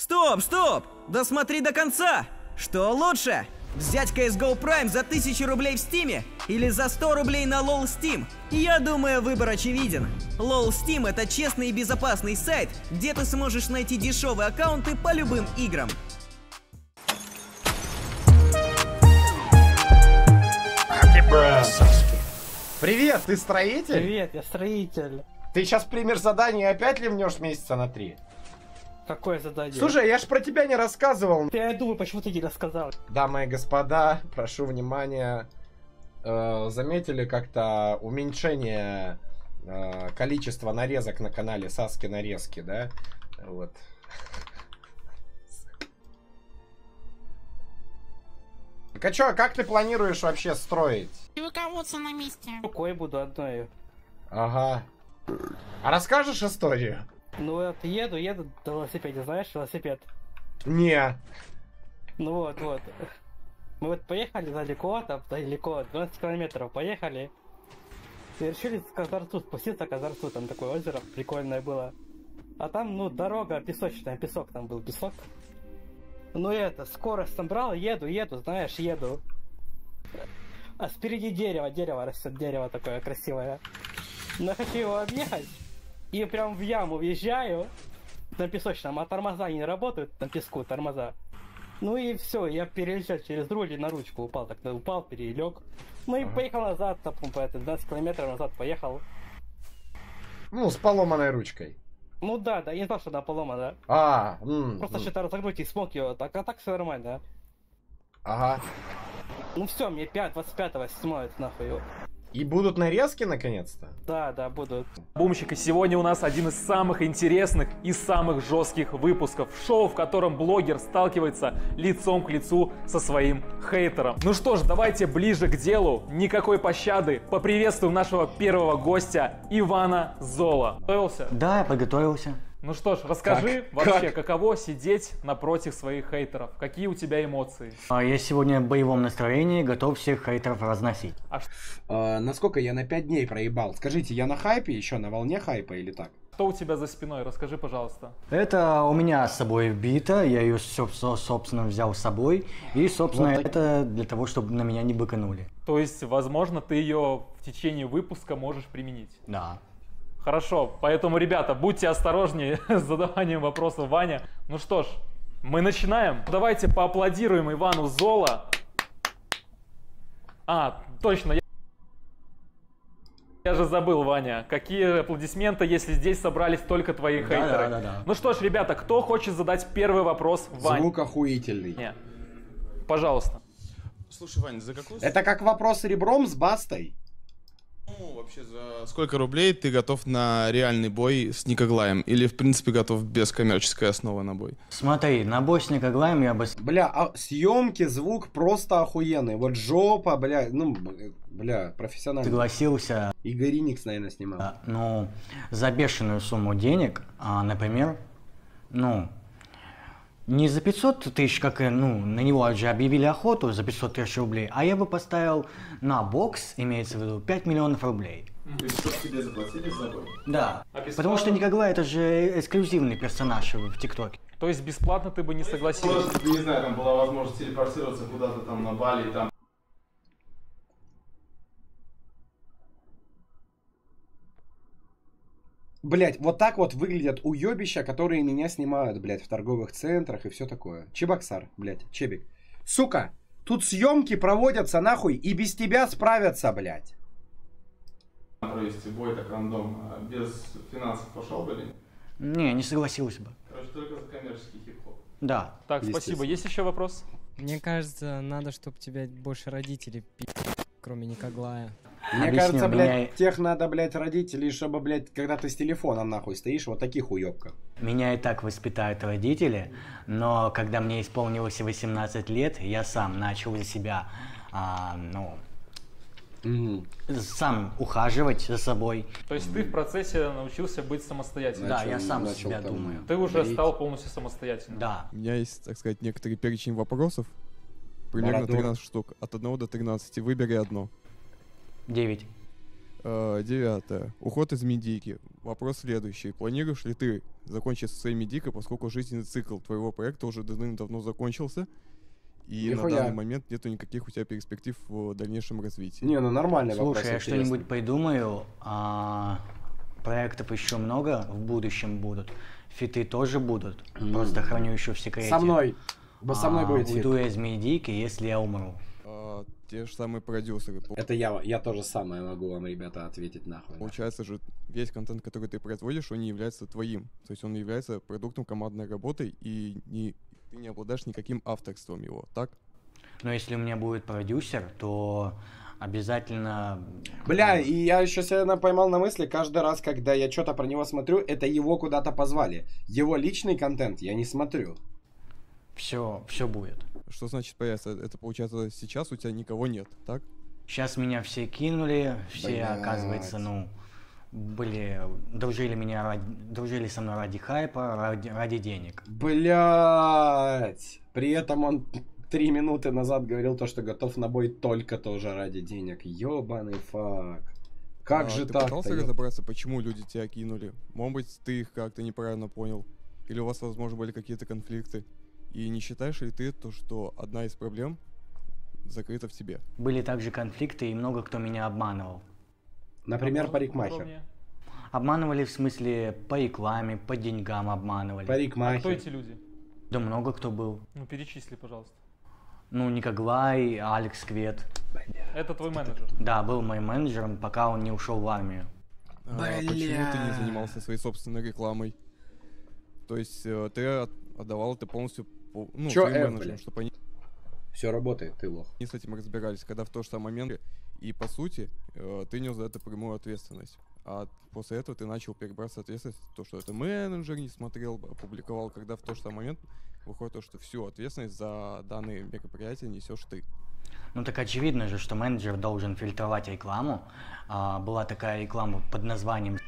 Стоп, стоп! Досмотри до конца! Что лучше? Взять CSGO Prime за 1000 рублей в Стиме или за 100 рублей на LOL Steam? Я думаю, выбор очевиден. LOL Steam — это честный и безопасный сайт, где ты сможешь найти дешевые аккаунты по любым играм. Привет, ты строитель? Привет, я строитель. Ты сейчас примешь задание и опять ливнешь месяца на 3? Какое задание? Слушай, я ж про тебя не рассказывал. Я думаю, почему ты не рассказал. Дамы и господа, прошу внимания. Заметили как-то уменьшение количества нарезок на канале Саски Нарезки, да? Вот. Так а чё, как ты планируешь вообще строить? Руководство на месте. Рукой буду одной. Ага. А расскажешь историю? Ну вот, еду на велосипеде, знаешь, велосипед. Не. Ну вот. Мы вот поехали далеко, 12 километров поехали. И решили с Казарцу спуститься, Казарцу, там такое озеро прикольное было. А там, ну, дорога песочная, песок там был, песок. Ну это, скорость там брал, еду, знаешь, еду. А спереди дерево растет, дерево такое красивое. Но хочу его объехать, и прям в яму въезжаю на песочном, а тормоза не работают, на песку тормоза. Ну и все, я перелетел через руль и на ручку упал, так упал, перелег. Ну и поехал назад, по 12 километров назад поехал. Ну, с поломанной ручкой. Ну да, я не знал, что она поломана. Просто что-то разогнуть и смог ее, а так все нормально. Ага. Ну все, мне 25-го снимают нахуй его. И будут нарезки наконец-то? Да, будут. Бумщик, и сегодня у нас один из самых интересных и самых жестких выпусков. Шоу, в котором блогер сталкивается лицом к лицу со своим хейтером. Ну что ж, давайте ближе к делу. Никакой пощады. Поприветствуем нашего первого гостя Ивана Зола. Готовился? Да, я подготовился. Ну что ж, расскажи вообще, каково сидеть напротив своих хейтеров? Какие у тебя эмоции? Я сегодня в боевом настроении, готов всех хейтеров разносить. Насколько я на 5 дней проебал? Скажите, я на хайпе еще, на волне хайпа или так? Что у тебя за спиной? Расскажи, пожалуйста. Это у меня с собой бита, я ее, собственно, взял с собой. И, собственно, вот это для того, чтобы на меня не быканули. То есть, возможно, ты ее в течение выпуска можешь применить? Да. Хорошо, поэтому, ребята, будьте осторожнее с задаванием вопросов Ваня. Ну что ж, мы начинаем. Давайте поаплодируем Ивану Зола. Точно, я же забыл, Ваня. Какие аплодисменты, если здесь собрались только твои хейтеры. Да. Ну что ж, ребята, кто хочет задать первый вопрос Ване? Звук охуительный. Нет. Пожалуйста. Слушай, Вань, за какую... Это как вопрос ребром с Бастой? Ну, вообще, за сколько рублей ты готов на реальный бой с Никоглаем? Или, в принципе, готов без коммерческой основы на бой? Смотри, на бой с Никоглаем я бы... Бля, съемки, звук просто охуенный. Вот жопа, бля, профессионально. Согласился. Игорь Никс, наверное, снимал. Ну, за бешеную сумму денег, например, не за 500 тысяч, как на него же объявили охоту за 500 тысяч рублей, а я бы поставил на бокс, имеется в виду, 5 миллионов рублей. То есть, чтобы тебе заплатили за бой? Да, потому что Никоглай это же эксклюзивный персонаж в ТикТоке. То есть бесплатно ты бы не согласился? Просто, не знаю, там была возможность телепортироваться куда-то там на Бали, там... Блять, вот так вот выглядят уебища, которые меня снимают, блять, в торговых центрах и все такое. Чебоксар, блять, Чебик. Сука, тут съемки проводятся нахуй и без тебя справятся, блять. Провести бой так рандом, без финансов пошел бы или? Не согласился бы. Короче, только за коммерческий хип-хоп. Да. Так, спасибо. Есть еще вопрос? Мне кажется, надо, чтобы тебя больше родители кроме Никоглая. Мне кажется, блядь, тех надо, блядь, родителей, чтобы, блядь, когда ты с телефоном нахуй стоишь, вот таких уёбков. Меня и так воспитают родители, но когда мне исполнилось 18 лет, я сам начал за себя, сам ухаживать за собой. То есть ты в процессе научился быть самостоятельным? Да, я сам за себя думаю. Ты уже стал полностью самостоятельным? Да. У меня есть, так сказать, некоторый перечень вопросов. Примерно 13 штук. От 1 до 13. Выбери одно. 9. 9. Уход из медийки. Вопрос следующий. Планируешь ли ты закончить со своими Медика, поскольку жизненный цикл твоего проекта уже давно закончился, и на данный момент нету никаких у тебя перспектив в дальнейшем развитии? Не, ну нормальный вопрос. Слушай, я что-нибудь придумаю. Проектов еще много в будущем будут. Фиты тоже будут. Просто храню еще в секрете. Со мной будет фит. Уйду из Медики, если я умру. Те же самые продюсеры. Это я тоже самое могу вам, ребята, ответить нахуй. Получается же, весь контент, который ты производишь, он не является твоим. То есть он является продуктом командной работы, и ты не обладаешь никаким авторством его, так? Но если у меня будет продюсер, то обязательно... Бля, и я еще себя поймал на мысли, каждый раз, когда я что-то про него смотрю, это его куда-то позвали. Его личный контент я не смотрю. Все будет. Что значит появится? Это получается, сейчас у тебя никого нет, так? Сейчас меня все кинули, все, оказывается, дружили со мной ради хайпа, ради денег. Блять! При этом он 3 минуты назад говорил то, что готов на бой только тоже ради денег. Ёбаный фак. Как же ты так-то? Ты пытался разобраться, почему люди тебя кинули? Может быть, ты их как-то неправильно понял? Или у вас, возможно, были какие-то конфликты? И не считаешь ли ты то, что одна из проблем закрыта в тебе? Были также конфликты, и много кто меня обманывал. Например, парикмахер. Обманывали в смысле по рекламе, по деньгам обманывали. Парикмахер. А кто эти люди? Да много кто был. Ну перечисли, пожалуйста. Ну, Никоглай, Алекс Квет. Это твой менеджер? Да, был моим менеджером, пока он не ушел в армию. Почему ты не занимался своей собственной рекламой? То есть ты отдавал это полностью своим менеджерам, чтобы они... Все работает, ты лох. Они с этим разбирались, когда в тот же самый момент, и по сути, ты нес за это прямую ответственность. А после этого ты начал перебраться ответственность, то, что это менеджер не смотрел, опубликовал, когда в тот же самый момент выходит то, что всю ответственность за данные мероприятия несешь ты. Ну так очевидно же, что менеджер должен фильтровать рекламу. Была такая реклама под названием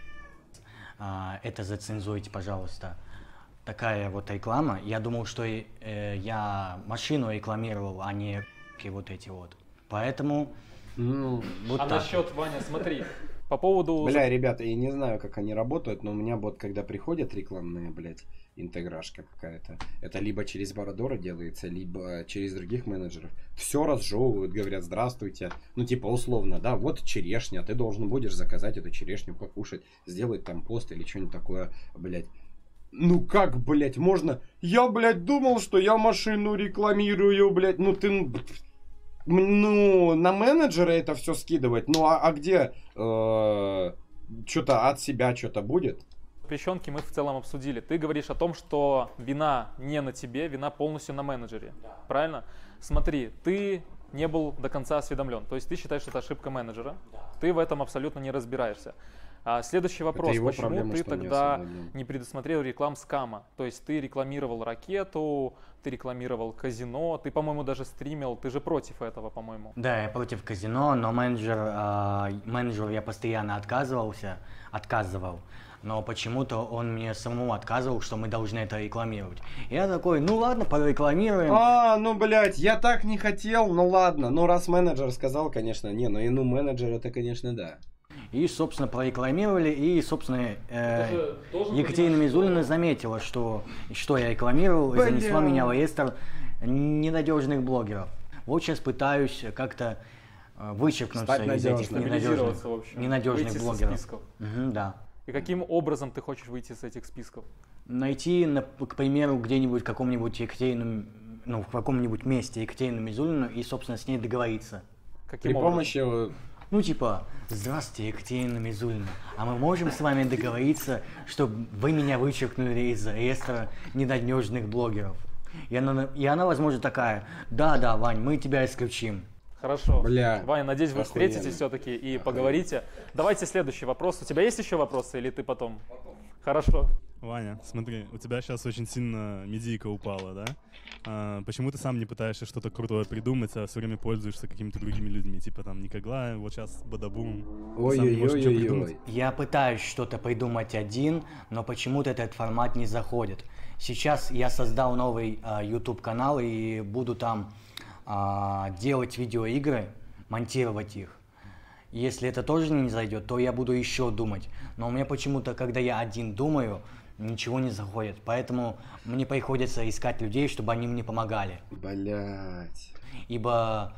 «Это зацензуйте, пожалуйста». Такая вот реклама. Я думал, что я машину рекламировал, а не вот эти вот. Поэтому вот так. Насчет, Ваня, смотри, по поводу... Бля, ребята, я не знаю, как они работают, но у меня вот, когда приходят рекламные, блядь, интеграшка какая-то, это либо через Бородора делается, либо через других менеджеров. Все разжевывают, говорят, здравствуйте. Ну, типа, условно, да, вот черешня, ты должен будешь заказать эту черешню, покушать, сделать там пост или что-нибудь такое, блядь. Ну как, блядь, можно? Я, блядь, думал, что я машину рекламирую, блядь. Ну ты... Ну, на менеджера это все скидывать. Ну, а где что-то от себя что-то будет? Запрещенки мы в целом обсудили. Ты говоришь о том, что вина не на тебе, вина полностью на менеджере. Да. Правильно? Смотри, ты не был до конца осведомлен. То есть ты считаешь, что это ошибка менеджера. Да. Ты в этом абсолютно не разбираешься. Следующий вопрос. Почему проблема, ты тогда не предусмотрел реклам скама? То есть ты рекламировал ракету, ты рекламировал казино, ты, по-моему, даже стримил. Ты же против этого, по-моему. Да, я против казино, но менеджеру я постоянно отказывал. Но почему-то он мне самому отказывал, что мы должны это рекламировать. Я такой, ну ладно, порекламируем. Ну блядь, я так не хотел, ну ладно. Ну раз менеджер сказал, конечно, не, ну менеджер это, конечно, да. И, собственно, прорекламировали, и, собственно, Екатерина Мизулина заметила, что я рекламировал, и занесла меня в реестр ненадежных блогеров. Вот сейчас пытаюсь как-то вычеркнуться из этих ненадежных блогеров. Да. И каким образом ты хочешь выйти из этих списков? Найти, к примеру, где-нибудь в каком-нибудь месте Екатерину Мизулину и, собственно, с ней договориться. Каким При помощи... Ну, типа, здравствуйте, Екатерина Мизулина, а мы можем с вами договориться, чтобы вы меня вычеркнули из реестра ненадежных блогеров? И она, возможно, такая, да, Вань, мы тебя исключим. Хорошо. Бля, Ваня, надеюсь, вы встретитесь все-таки и поговорите. Давайте следующий вопрос. У тебя есть еще вопросы или ты потом? Хорошо. Ваня, смотри, у тебя сейчас очень сильно медийка упала, да? Почему ты сам не пытаешься что-то крутое придумать, а все время пользуешься какими-то другими людьми, типа там Никоглай, вот сейчас Бадабум. Ой-ой-ой-ой-ой. Я пытаюсь что-то придумать один, но почему-то этот формат не заходит. Сейчас я создал новый YouTube канал и буду там делать видеоигры, монтировать их. Если это тоже не зайдет, то я буду еще думать. Но у меня почему-то, когда я один думаю, ничего не заходит. Поэтому мне приходится искать людей, чтобы они мне помогали. Блять. Ибо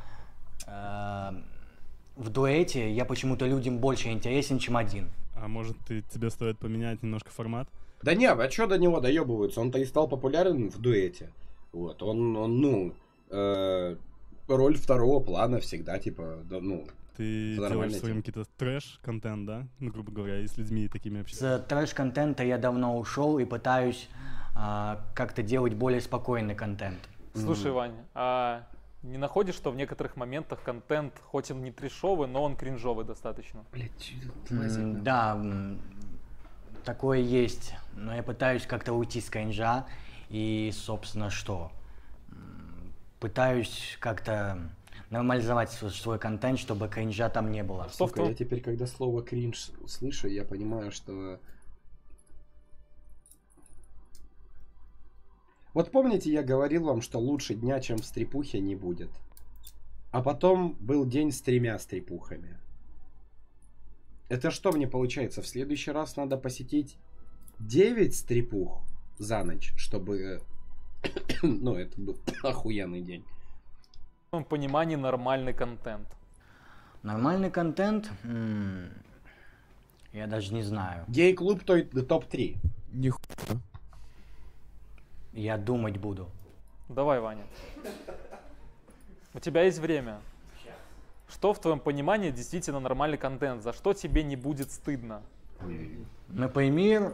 в дуэте я почему-то людям больше интересен, чем один. А может, тебе стоит поменять немножко формат? Да не, а чё до него доебываются? Он-то и стал популярен в дуэте. Вот, он роль второго плана всегда, типа, да, ну... Ты делаешь своим какие-то трэш-контент, да? Ну, грубо говоря, и с людьми такими общаешься. С трэш-контента я давно ушел и пытаюсь как-то делать более спокойный контент. Слушай, Ваня, а не находишь, что в некоторых моментах контент, хоть он не трешовый, но он кринжовый достаточно? Блять, да, такое есть. Но я пытаюсь как-то уйти с кринжа и, собственно, что? Пытаюсь как-то нормализовать свой контент, чтобы кринжа там не было. Сука, я теперь, когда слово кринж слышу, я понимаю, что... Вот помните, я говорил вам, что лучше дня, чем в стрипухе, не будет. А потом был день с 3 стрипухами. Это что мне получается? В следующий раз надо посетить 9 стрипух за ночь, чтобы... ну, это был охуенный день. В моем понимании нормальный контент. Нормальный контент? Я даже не знаю. Гей-клуб топ-3. Нихуя. Я думать буду. Давай, Ваня. У тебя есть время. Что в твоем понимании действительно нормальный контент? За что тебе не будет стыдно? Например,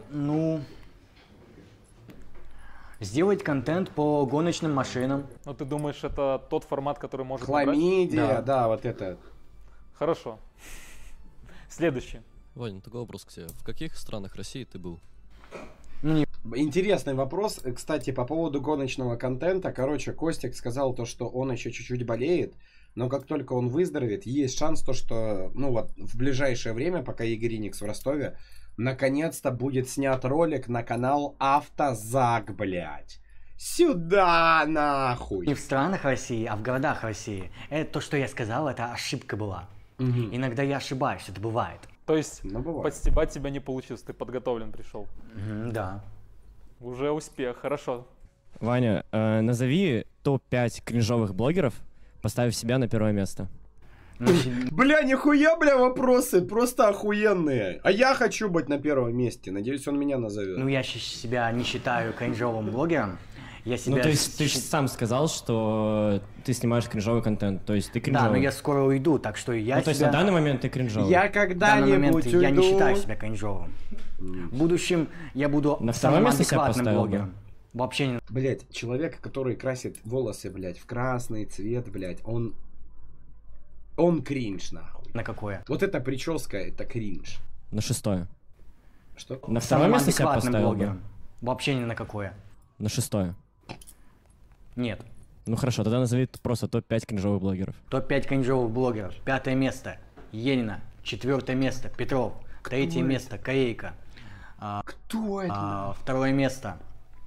сделать контент по гоночным машинам. Ну, ты думаешь, это тот формат, который может Хламидия, да, вот это. Хорошо. Следующий. Ваня, такой вопрос к тебе. В каких странах России ты был? Интересный вопрос. Кстати, по поводу гоночного контента. Короче, Костик сказал то, что он еще чуть-чуть болеет. Но как только он выздоровеет, есть шанс то, что ну вот в ближайшее время, пока Игорь Никс в Ростове, наконец-то будет снят ролик на канал Автозак, блядь. Сюда, нахуй. Не в странах России, а в городах России. Это то, что я сказал, это ошибка была. Иногда я ошибаюсь, это бывает. То есть подстебать тебя не получилось, ты подготовлен пришел. Да. Уже успех, хорошо. Ваня, назови топ-5 кринжовых блогеров, поставив себя на первое место. Бля, нихуя, бля, вопросы, просто охуенные. А я хочу быть на первом месте, надеюсь, он меня назовет. Ну, я себя не считаю кринжовым блогером. Я себя... Ну, то есть ты сам сказал, что ты снимаешь кринжовый контент, то есть ты кринжовый. Да, но я скоро уйду, так что я то есть на данный момент ты кринжовый. Я когда-нибудь уйду. Я не считаю себя кринжовым. В будущем я буду самым адекватным блогером. Вообще не... Блять, человек, который красит волосы, блять, в красный цвет, блять, он кринж, нахуй. На какое? Вот эта прическа, это кринж. На 6-е. Что? На второе место себя поставил бы? Вообще ни на какое. На 6-е. Нет. Ну хорошо, тогда назови просто топ-5 кринжовых блогеров. Топ-5 кринжовых блогеров. 5 место Енина. 4 место Петров. 3 место Корейка. Кто это? 2 место.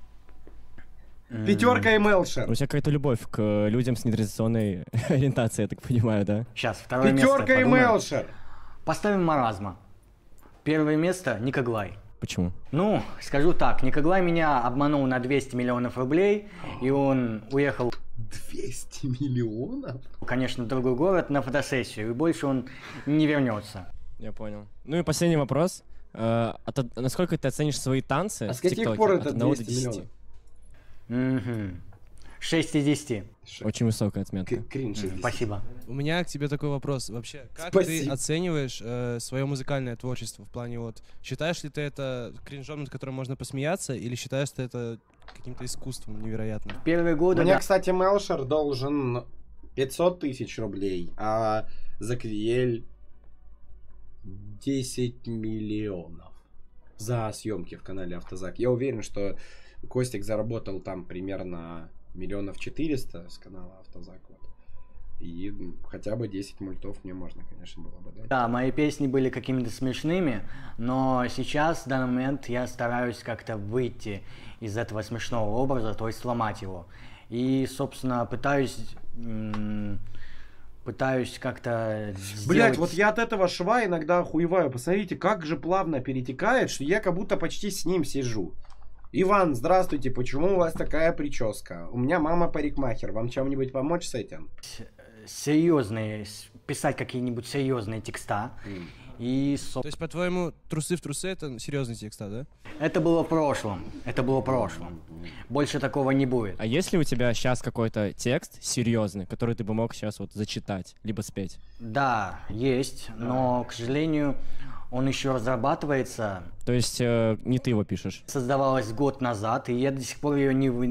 5 Мелшер. У тебя какая-то любовь к людям с нетрадиционной ориентацией, я так понимаю, да? Сейчас, 2 место. 5 Мелшер. Поставим Маразма. 1 место Никоглай. Почему? Ну, скажу так, Никоглай меня обманул на 200 миллионов рублей, и он уехал... 200 миллионов? Конечно, в другой город на фотосессию, и больше он не вернется. Я понял. Ну и последний вопрос. Насколько ты оценишь свои танцы в ТикТоке? А с каких пор это 200 миллионов? 6 из 10. Очень высокая отметка. Спасибо. У меня к тебе такой вопрос. Вообще, как ты оцениваешь свое музыкальное творчество? В плане вот, считаешь ли ты это кринжом, над которым можно посмеяться, или считаешь ты это каким-то искусством невероятным? Первые годы... Мне, кстати, Мелшер должен 500 тысяч рублей, а Закриель 10 миллионов за съемки в канале Автозак. Я уверен, что Костик заработал там примерно 400 000 с канала Автозак. Вот. И хотя бы 10 мультов мне можно, конечно, было бы, да? Да, мои песни были какими-то смешными, но сейчас, в данный момент, я стараюсь как-то выйти из этого смешного образа, то есть сломать его. И, собственно, пытаюсь пытаюсь как-то Блять, сделать... вот я от этого шва иногда охуеваю. Посмотрите, как же плавно перетекает, что я как будто почти с ним сижу. Иван, здравствуйте, почему у вас такая прическа? У меня мама парикмахер, вам чем-нибудь помочь с этим? Серьезные, писать какие-нибудь серьезные текста. И, То есть, по-твоему, трусы в трусы — это серьезный текст, да? Это было в прошлом. Это было в прошлом. Больше такого не будет. А есть ли у тебя сейчас какой-то текст серьезный, который ты бы мог сейчас вот зачитать, либо спеть? Да, есть, но, к сожалению, он еще разрабатывается. То есть не ты его пишешь? Создавалась год назад, и я до сих пор ее не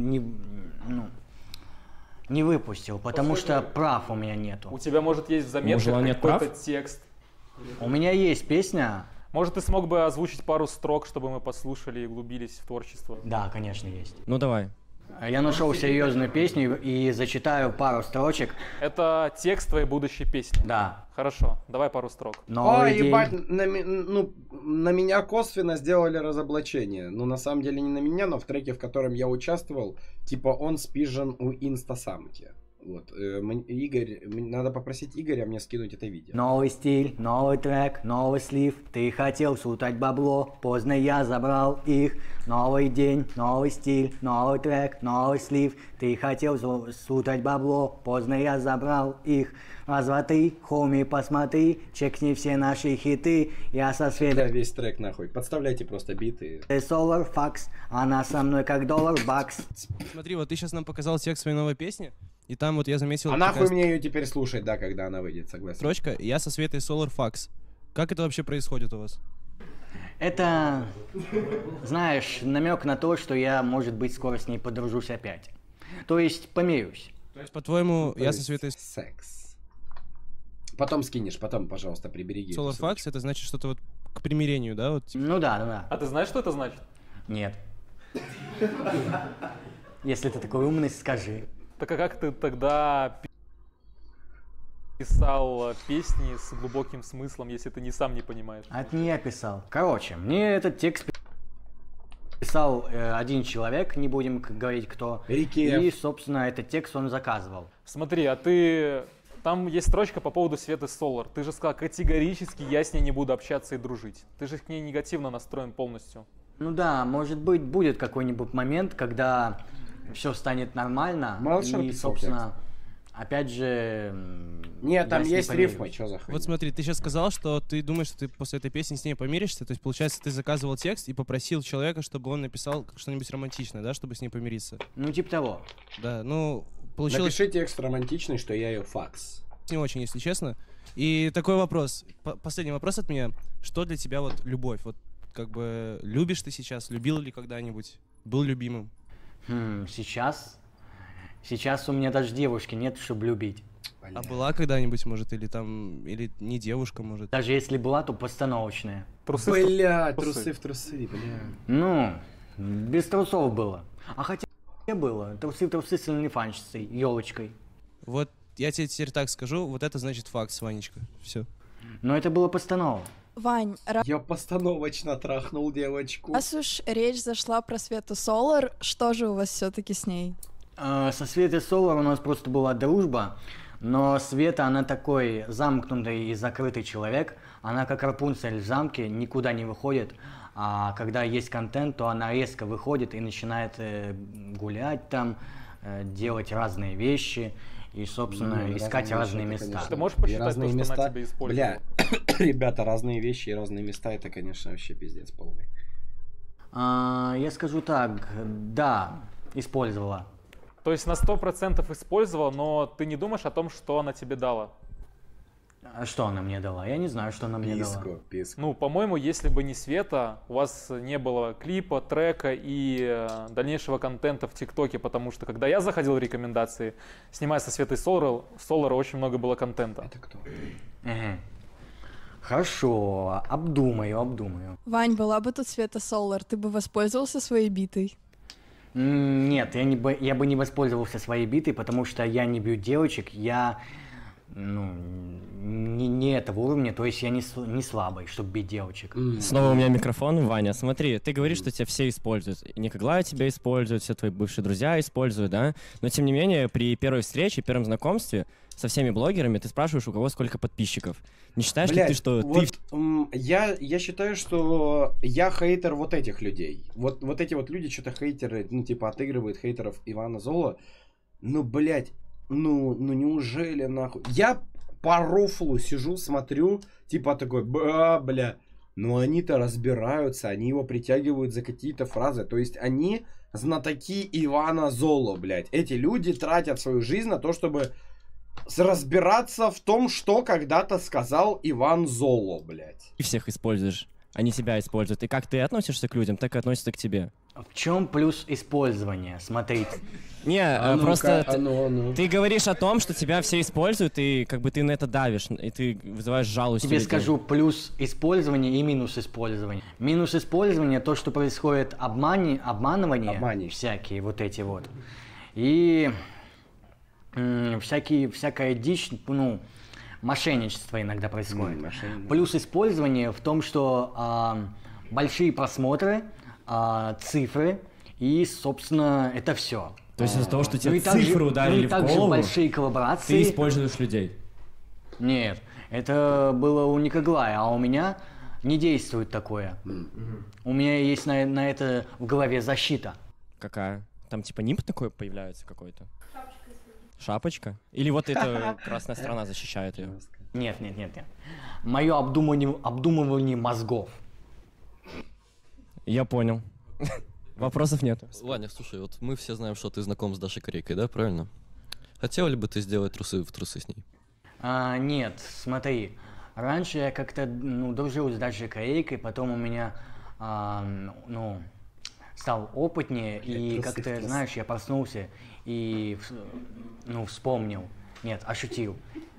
выпустил, потому что прав у меня нету. У тебя, может, есть в заметках какой-то текст? У меня есть песня. Может, ты смог бы озвучить пару строк, чтобы мы послушали и углубились в творчество? Да, конечно, есть. Ну давай. Я нашел серьезную песню и зачитаю пару строчек. Это текст твоей будущей песни? Да. Хорошо, давай пару строк. Ебать, на меня косвенно сделали разоблачение. Ну, на самом деле не на меня, но в треке, в котором я участвовал, типа он спижен у инстасамки. Вот, Игорь, надо попросить Игоря мне скинуть это видео. Новый стиль, новый трек, новый слив. Ты хотел сутать бабло, поздно я забрал их. Новый день, новый стиль, новый трек, новый слив. Ты хотел сутать бабло, поздно я забрал их. Развоты, хоми, посмотри, чекни все наши хиты. Я со света... Да, весь трек нахуй. Подставляйте просто биты. Solar Fax, она со мной как доллар бакс. Смотри, вот ты сейчас нам показал текст своей новой песни. И там вот я заметил... А нахуй мне ее теперь слушать, да, когда она выйдет, согласен. Строчка «Я со Светой Solar Fax». Как это вообще происходит у вас? Это, знаешь, намек на то, что я, может быть, скоро с ней подружусь опять. То есть помирюсь. То есть, по-твоему, я со Светой... Секс. Потом скинешь, потом, пожалуйста, прибереги. Solar Fax — это значит что-то вот к примирению, да? Вот, типа... Ну да. А ты знаешь, что это значит? Нет. Если ты такой умный, скажи. Так а как ты тогда писал песни с глубоким смыслом, если ты сам не понимаешь? А это не я писал. Короче, мне этот текст писал один человек, не будем говорить кто. Рикиев. И, собственно, этот текст он заказывал. Смотри, а ты... Там есть строчка по поводу Светы Solar. Ты же сказал, категорически я с ней не буду общаться и дружить. Ты же к ней негативно настроен полностью. Ну да, может быть, будет какой-нибудь момент, когда все станет нормально. Малышер и, писал собственно, опять же... Нет, там есть рифмы, что за хуйня? Вот смотри, ты сейчас сказал, что ты думаешь, что ты после этой песни с ней помиришься. То есть, получается, ты заказывал текст и попросил человека, чтобы он написал что-нибудь романтичное, да, чтобы с ней помириться. Ну, типа того. Да, ну, получилось... Напиши текст романтичный, что я ее факс. Не очень, если честно. И такой вопрос, последний вопрос от меня. Что для тебя вот любовь? Вот как бы любишь ты сейчас, любил ли когда-нибудь, был любимым? Сейчас у меня даже девушки нет, чтобы любить. А была когда-нибудь, может, или там, или не девушка, может? Даже если была, то постановочная. Трусы в трусы, бля. Ну, без трусов было. А хотя было. Трусы в трусы с OnlyFans, елочкой. Вот я тебе теперь так скажу, вот это значит факс, Ванечка. Все. Но это было постанова. Вань, я постановочно трахнул девочку. Раз уж речь зашла про Свету Solar, что же у вас все-таки с ней? Со Светой Solar у нас просто была дружба, но Света, она такой замкнутый и закрытый человек, она как Рапунцель в замке, никуда не выходит, а когда есть контент, то она резко выходит и начинает гулять там, делать разные вещи. И, собственно, искать разные места. Ты можешь посчитать то, что она тебя использует? Бля, ребята, разные вещи и разные места, это, конечно, вообще пиздец полный. Я скажу так, да, использовала. То есть на 100% использовала, но ты не думаешь о том, что она тебе дала? А что она мне дала? Я не знаю, что она мне дала. Писку. Ну, по-моему, если бы не Света, у вас не было клипа, трека и дальнейшего контента в ТикТоке, потому что, когда я заходил в рекомендации, снимая со Светой Solar, очень много было контента. Это кто? Хорошо, обдумаю. Вань, была бы тут Света Solar, ты бы воспользовался своей битой? Нет, я бы не воспользовался своей битой, потому что я не бью девочек, я ну, не этого уровня, то есть я не слабый, чтобы бить девочек. Снова у меня микрофон, Ваня. Смотри, ты говоришь, что тебя все используют. Никоглай тебя используют, все твои бывшие друзья используют, да? Но тем не менее, при первой встрече, первом знакомстве со всеми блогерами ты спрашиваешь, у кого сколько подписчиков. Не считаешь ли ты, что вот, ты... Я считаю, что я хейтер вот этих людей. Вот эти вот люди, что-то хейтеры, ну, типа, отыгрывают хейтеров Ивана Золо. Ну, блядь, ну неужели, нахуй? Я по рофлу сижу, смотрю, типа такой, бля. Но они-то разбираются, они его притягивают за какие-то фразы. То есть они знатоки Ивана Золо, блядь. Эти люди тратят свою жизнь на то, чтобы разбираться в том, что когда-то сказал Иван Золо, блядь. Ты всех используешь, они себя используют. И как ты относишься к людям, так и относятся к тебе. В чем плюс использования? Смотрите. Не, просто ты говоришь о том, что тебя все используют, и как бы ты на это давишь, и ты вызываешь жалость. Тебе скажу плюс использования и минус использования. Минус использования то, что происходит обманывание всякие вот эти вот. И всякая дичь, ну, мошенничество иногда происходит. Плюс использование в том, что большие просмотры, цифры и, собственно, это все. То есть из-за того, что тебе цифры ударили в голову, большие коллаборации, ты используешь людей? Нет, это было у Никоглая, а у меня не действует такое. У меня есть на это в голове защита. Какая? Там типа нимб такой появляется какой-то? Шапочка? Или вот эта красная страна защищает ее? Нет. Мое обдумывание мозгов. Я понял. Вопросов нет. Ваня, слушай, вот мы все знаем, что ты знаком с Дашей Корейкой, да, правильно? Хотел ли бы ты сделать трусы в трусы с ней? Нет, смотри. Раньше я как-то дружил с Дашей Корейкой, потом у меня стал опытнее, и как-то, знаешь, я проснулся и вспомнил. Нет, ошутил.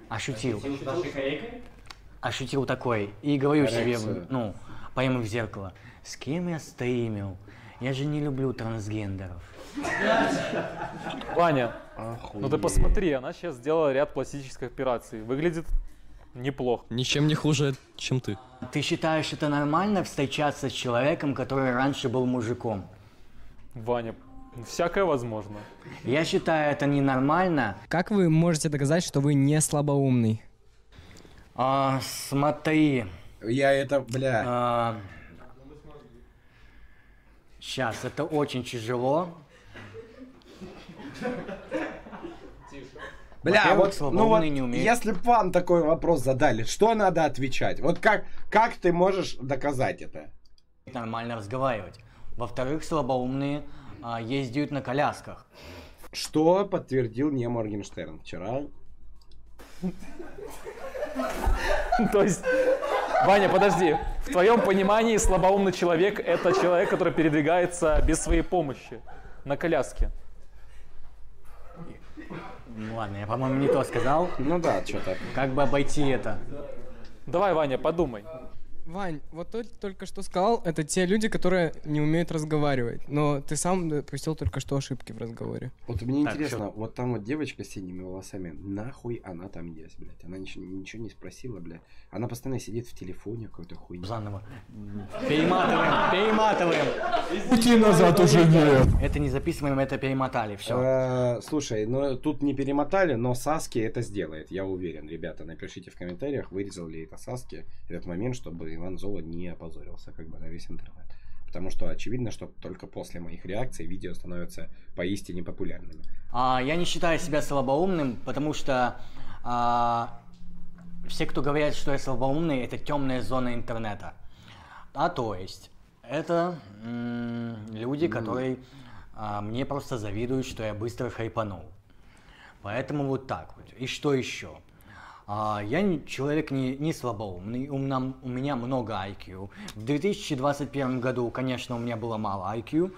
Ошутил такой. И говорю себе, прямо в зеркало, с кем я стримил? Я же не люблю трансгендеров. Ваня, ну ты посмотри, она сейчас сделала ряд пластических операций. Выглядит неплохо. Ничем не хуже, чем ты. Ты считаешь, это нормально встречаться с человеком, который раньше был мужиком? Ваня, всякое возможно. Я считаю, это ненормально. Как вы можете доказать, что вы не слабоумный? Смотри. Я это, бля... Сейчас, это очень тяжело. Бля, если бы вам такой вопрос задали, что надо отвечать? Вот как ты можешь доказать это? Нормально разговаривать. Во-вторых, слабоумные ездят на колясках. Что подтвердил не Моргенштерн вчера? То есть, Ваня, подожди. В твоем понимании слабоумный человек — это человек, который передвигается без своей помощи на коляске. Ладно, я, по-моему, не то сказал. Ну да, что-то. Как бы обойти это? Давай, Ваня, подумай. Вань, вот ты только что сказал, это те люди, которые не умеют разговаривать. Но ты сам допустил только что ошибки в разговоре. Вот мне интересно, вот там вот девочка с синими волосами, нахуй она там есть, блядь? Она ничего не спросила, блядь. Она постоянно сидит в телефоне какой-то хуйни. Заново. Перематываем. Пути назад уже нет. Это не записываем, это перемотали, все. Слушай, ну тут не перемотали, но Саски это сделает, я уверен. Ребята, напишите в комментариях, вырезал ли это Саски этот момент, чтобы Иван Золо не опозорился как бы на весь интернет. Потому что очевидно, что только после моих реакций видео становятся поистине популярными. Я не считаю себя слабоумным, потому что все, кто говорят, что я слабоумный, это темная зона интернета. То есть, это люди, которые мне просто завидуют, что я быстро хайпанул. Поэтому вот так вот. И что еще? Я человек не слабоумный, у меня много IQ. В 2021 году, конечно, у меня было мало IQ.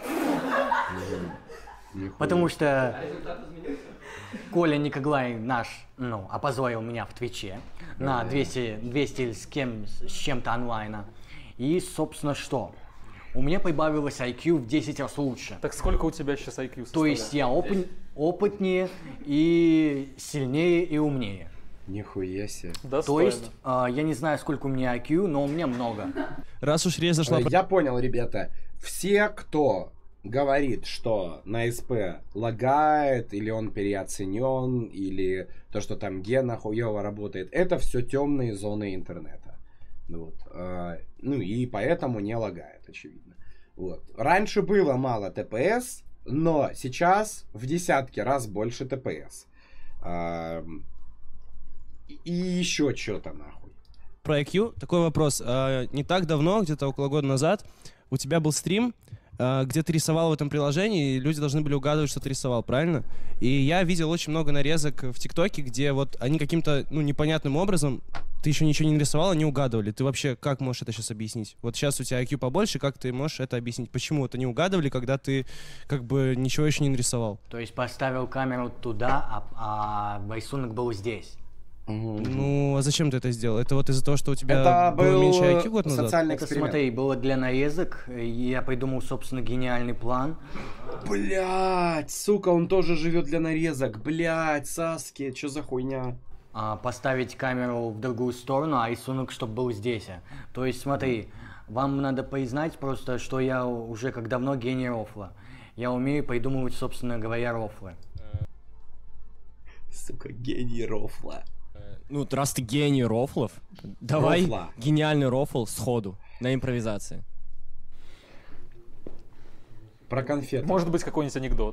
Потому что Коля Никоглай наш, опозорил меня в Твиче на 200 с чем-то онлайна. И, собственно, что? У меня прибавилось IQ в 10 раз лучше. Так сколько у тебя сейчас IQ составляет? То есть я опытнее и сильнее и умнее. Нихуя себе. То есть, я не знаю, сколько у меня IQ, но у меня много. Раз уж речь зашла... Я понял, ребята. Все, кто говорит, что на СП лагает, или он переоценен, или то, что там Гена хуёво работает, это все темные зоны интернета. Вот. Ну и поэтому не лагает, очевидно. Вот. Раньше было мало ТПС, но сейчас в десятки раз больше ТПС. И еще что-то нахуй. Про IQ такой вопрос. Не так давно, где-то около года назад, у тебя был стрим, где ты рисовал в этом приложении, и люди должны были угадывать, что ты рисовал, правильно? И я видел очень много нарезок в ТикТоке, где вот они каким-то, непонятным образом, ты еще ничего не нарисовал, они угадывали. Ты вообще как можешь это сейчас объяснить? Вот сейчас у тебя IQ побольше, как ты можешь это объяснить? Почему это не угадывали, когда ты как бы ничего еще не нарисовал? То есть поставил камеру туда, а рисунок был здесь. Ну, а зачем ты это сделал? Это вот из-за того, что у тебя было меньше IQ год назад? Это, смотри, было для нарезок, и я придумал, собственно, гениальный план. Блять, сука, он тоже живет для нарезок. Блять, Саски, что за хуйня? Поставить камеру в другую сторону, а рисунок, чтобы был здесь. То есть, смотри, вам надо признать просто, что я уже как давно гений рофла. Я умею придумывать, собственно говоря, рофлы. Сука, гений рофла. Ну, раз ты гений рофлов, давай гениальный рофл сходу, на импровизации. Про конфеты. Может быть, какой-нибудь анекдот.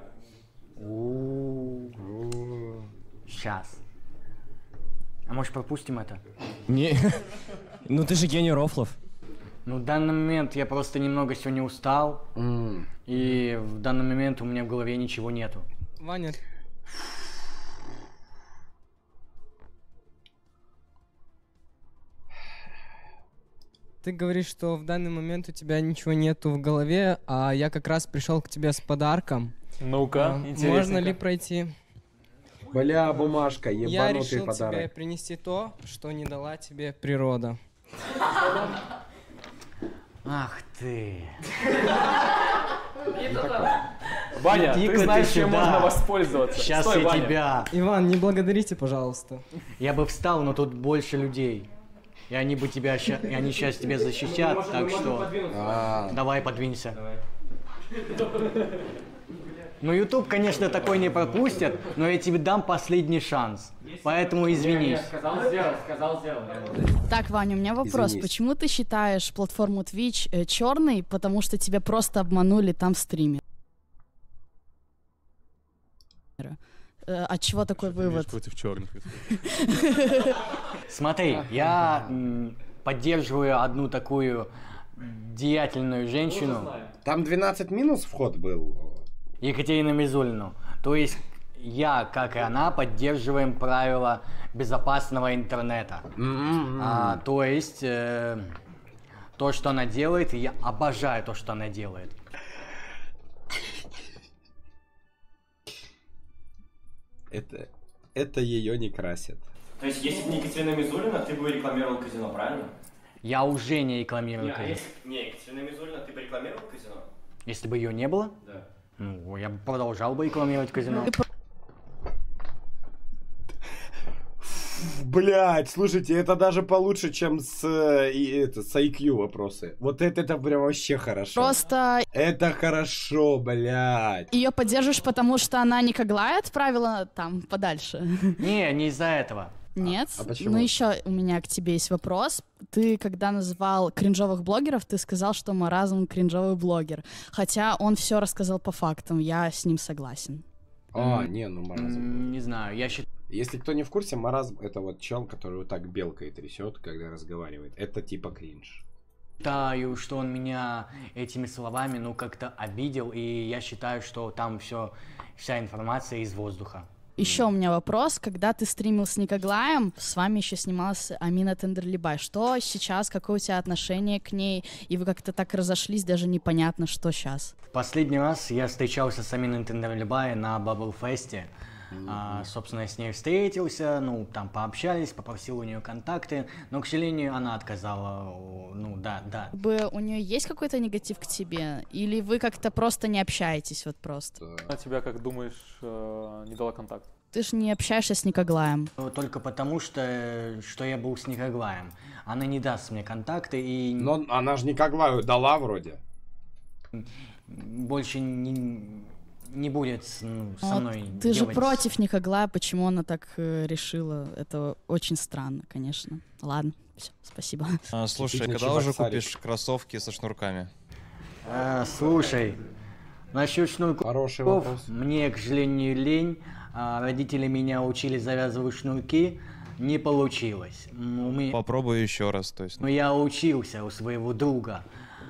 Сейчас. А может, пропустим это? Не. Ну, ты же гений рофлов. Ну, в данный момент я просто немного сегодня устал. И в данный момент у меня в голове ничего нету. Ваня. Ты говоришь, что в данный момент у тебя ничего нету в голове, а я как раз пришел к тебе с подарком. Ну-ка, интересно. Можно ли пройти? Бля, бумажка, ебанутый я решил подарок. тебе принести то, что не дала тебе природа. Ах ты. Ваня, ты знаешь, чем можно воспользоваться. Сейчас Стой, я Ваня. тебя... Иван, не благодарите, пожалуйста. Я бы встал, но тут больше людей. И они бы тебя и они сейчас тебя защитят, так что давай подвинься. Ну, YouTube, конечно, такой не пропустят, но я тебе дам последний шанс. Поэтому извинись. Сказал, сделал. Так, Ваня, у меня вопрос. Извинись. Почему ты считаешь платформу Twitch черной? Потому что тебя просто обманули там в стриме. От чего такой вывод? Против черных. Смотри, я поддерживаю одну такую деятельную женщину. Там 12 минус вход был. Екатерину Мизулину. То есть я, как и она, поддерживаем правила безопасного интернета. То есть то, что она делает, я обожаю то, что она делает. Это ее не красит. То есть, если бы не Екатерина Мизулина, ты бы рекламировал казино, правильно? Я уже не рекламирую казино. Не, Екатерина Мизулина, ты бы рекламировал казино? Если бы ее не было? Да. Ну, я бы продолжал бы рекламировать казино. Блять, слушайте, это даже получше, чем с IQ вопросы. Вот это прям вообще хорошо. Просто... Это хорошо, блять. Ее поддержишь, потому что она не Каглая отправила там подальше? Не из-за этого. Нет? А почему? Ну еще у меня к тебе есть вопрос. Ты, когда называл кринжовых блогеров, ты сказал, что Маразм кринжовый блогер. Хотя он все рассказал по фактам, я с ним согласен. Не, ну Маразм. Не знаю, я считаю... Если кто не в курсе, Маразм — это вот чел, который вот так белкой трясет, когда разговаривает. Это типа кринж. Считаю, что он меня этими словами, как-то обидел, и я считаю, что там вся информация из воздуха. Еще у меня вопрос. Когда ты стримил с Никоглаем, с вами еще снималась Амина Тендерлибай. Что сейчас, какое у тебя отношение к ней? И вы как-то так разошлись, даже непонятно, что сейчас. Последний раз я встречался с Аминой Тендерлибай на Bubble Fest. Собственно, я с ней встретился, ну, там пообщались, попросил у нее контакты, но, к сожалению, она отказала, ну, да. У нее есть какой-то негатив к тебе? Или вы как-то просто не общаетесь, вот просто? Она тебя, как думаешь, не дала контакт? Ты ж не общаешься с Никоглаем. Только потому, что я был с Никоглаем. Она не даст мне контакты и... Но она же Никоглаю дала вроде. Больше не будет со мной Ты же против Никоглая, почему она так решила? Это очень странно, конечно. Ладно, все, спасибо. Слушай, когда уже купишь кроссовки со шнурками? Слушай, насчет шнурков, хороший вопрос. Мне, к сожалению, лень. Родители меня учили завязывать шнурки, не получилось. Попробуй еще раз, то есть. Но я учился у своего друга.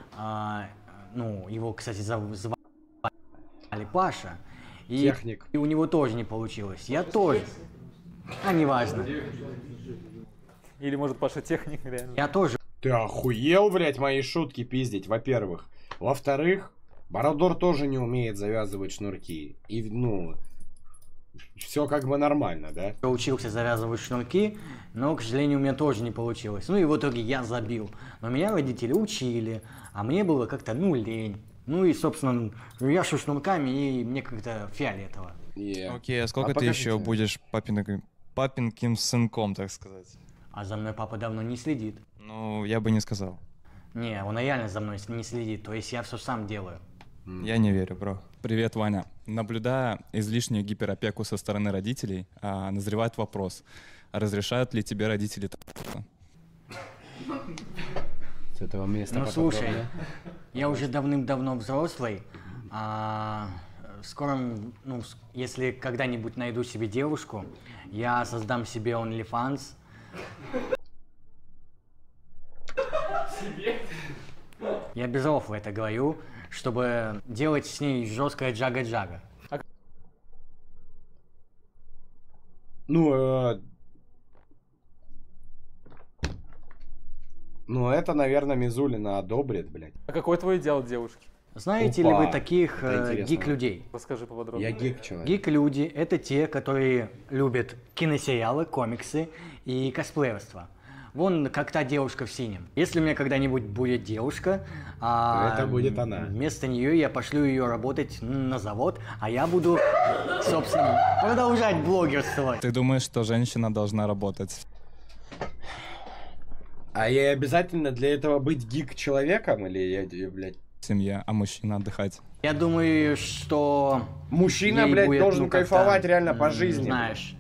Его, кстати, звали Паша. Техник. И у него тоже не получилось. Я тоже. Неважно. Или, может, Паша техник, реально. Я тоже. Ты охуел, блядь, мои шутки пиздить, во-первых. Во-вторых, Бородор тоже не умеет завязывать шнурки. И, все как бы нормально, да? Я учился завязывать шнурки, но, к сожалению, у меня тоже не получилось. И в итоге я забил. Но меня родители учили, а мне было как-то, лень. И, собственно, я шу шнурками, и мне как-то фиолетово. Окей, а сколько ты еще будешь папинким сынком, так сказать? А за мной папа давно не следит. Я бы не сказал. Не, он реально за мной не следит, то есть я все сам делаю. Я не верю, бро. Привет, Ваня. Наблюдая излишнюю гиперопеку со стороны родителей, назревает вопрос, разрешают ли тебе родители так? С этого места слушай, я уже давным-давно взрослый, скоро, если когда-нибудь найду себе девушку, я создам себе OnlyFans. Я без рофла это говорю, чтобы делать с ней жесткое джага-джага. Это, наверное, Мизулина одобрит, блядь. А какой твой идеал девушки? Знаете ли вы таких гик-людей? Расскажи поподробнее. Я гик-человек. Гик-люди — это те, которые любят киносериалы, комиксы и косплеерство. Вон, как та девушка в синем. Если у меня когда-нибудь будет девушка, это будет она. Вместо нее я пошлю ее работать на завод, а я буду, собственно, продолжать блогерство. Ты думаешь, что женщина должна работать? А ей обязательно для этого быть гик-человеком или блядь? Семья, а мужчина отдыхать? Я думаю, что... Мужчина, блядь, будет, должен кайфовать реально по жизни. Знаешь.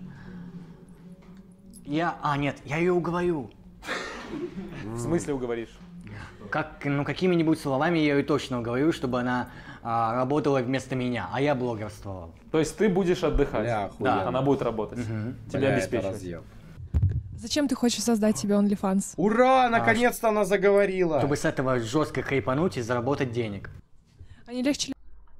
Нет, я ее уговорю. В смысле уговоришь? Какими-нибудь словами я ее точно уговорю, чтобы она работала вместо меня, а я блогерствовал. То есть ты будешь отдыхать, да. Она будет работать, тебя обеспечивать. Зачем ты хочешь создать себе OnlyFans? Ура, наконец-то она заговорила! Чтобы с этого жестко хайпануть и заработать денег. А не легче ли?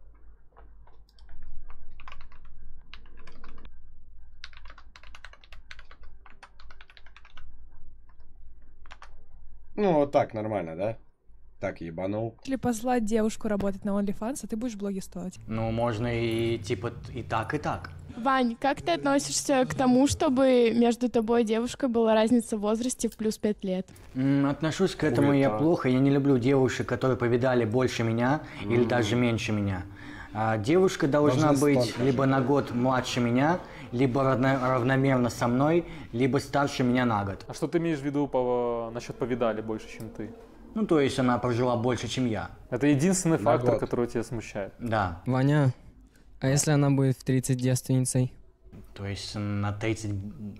Вот так, нормально, да? Так, ебанул. Или послать девушку работать на OnlyFans, а ты будешь блогерствовать? Можно и так, и так. Вань, как ты относишься к тому, чтобы между тобой и девушкой была разница в возрасте в плюс 5 лет? Отношусь к этому я плохо. Я не люблю девушек, которые повидали больше меня или даже меньше меня. Девушка должна быть либо на год младше меня, либо равномерно со мной, либо старше меня на год. А что ты имеешь в виду насчет повидали больше, чем ты? То есть она прожила больше, чем я. Это единственный фактор, который тебя смущает? Да. Ваня, а если она будет в 30 девственницей? То есть на 30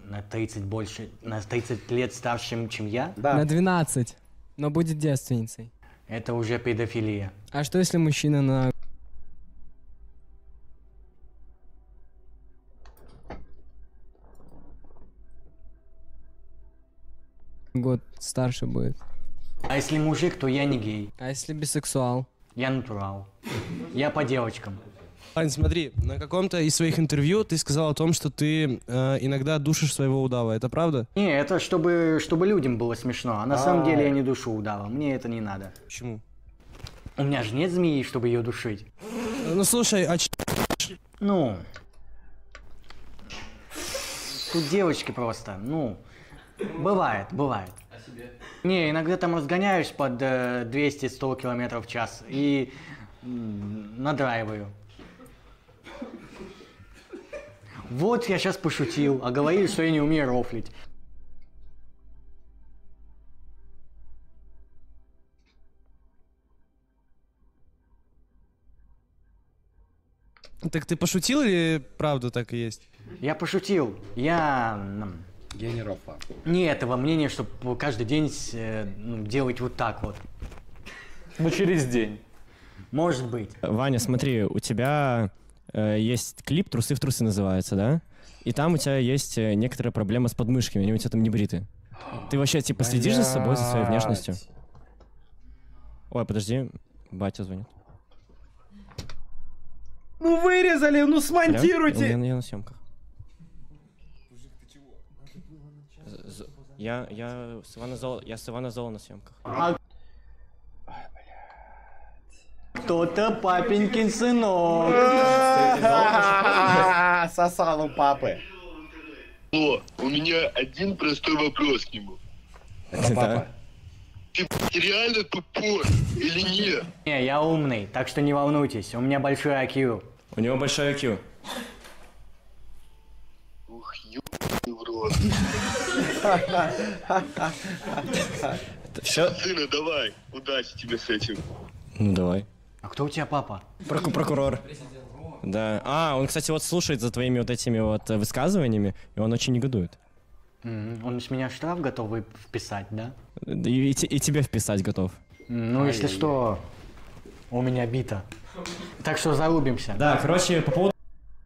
лет старше, чем я? Да. На 12, но будет девственницей. Это уже педофилия. А что если мужчина на... год старше будет? А если мужик, то я не гей. А если бисексуал? Я натурал. Я по девочкам. Ань, смотри, на каком-то из своих интервью ты сказал о том, что ты иногда душишь своего удава. Это правда? Не, это чтобы людям было смешно. А на самом деле я не душу удава. Мне это не надо. Почему? У меня же нет змеи, чтобы ее душить. Слушай, Тут девочки просто, ну, бывает. А себе? Не, иногда там разгоняюсь под 200-100 км в час и надраиваю. Вот я сейчас пошутил, а говорили, что я не умею рофлить. Так ты пошутил или правда так и есть? Я пошутил. Я не рофла. Не этого мнения, чтобы каждый день делать вот так вот. Ну, через день. Может быть. Ваня, смотри, у тебя есть клип «Трусы в трусы» называется, да? И там у тебя есть некоторая проблема с подмышками, они у тебя там не бриты. Ты вообще, типа, следишь за собой, за своей внешностью? Ой, подожди, батя звонит. Ну вырезали, ну смонтируйте! Я на съемках. Я с Ивана Зола на съемках. Кто-то папенькин сынок. Сосал у папы. О, у меня один простой вопрос к нему. Папа. Ты реально тупой или нет? Не, я умный, так что не волнуйтесь, у меня большой IQ. У него большой IQ. Ух, ёбаный в рот. Все? Сына, давай, удачи тебе с этим. Ну давай. А кто у тебя папа? Прокурор. Да. Он, кстати, вот слушает за твоими вот этими вот высказываниями, и он очень негодует. Он с меня штраф готов вписать, да? И тебя вписать готов. Ну, если что, у меня бита. Так что зарубимся. Да, короче, по поводу...